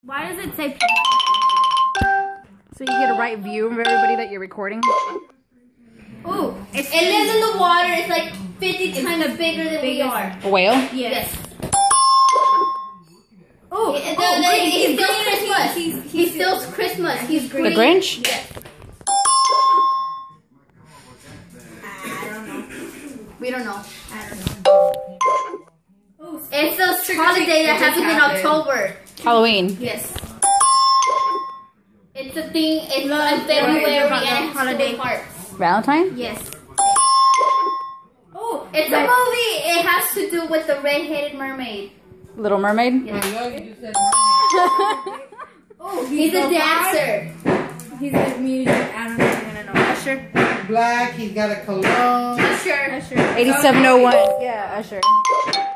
Why does it say? So you get a right view of everybody that you're recording. Ooh, It lives in the water. It's like 50 times bigger than we are. A whale? Yes. oh, He steals Christmas. He steals Christmas. He's green. The Grinch? Yes. I don't know. We don't know. I don't know. It's the holiday that happens in October. Halloween. Yes. It's a thing. It's in February and it's holiday. hearts. Valentine? Yes. Oh, It's a movie. It has to do with the red-headed mermaid. Little Mermaid? Yes. oh, He's a dancer. He's a music. I don't even know. Usher. Black, he's got a cologne. Sure. Usher. 8701. Yeah, Usher.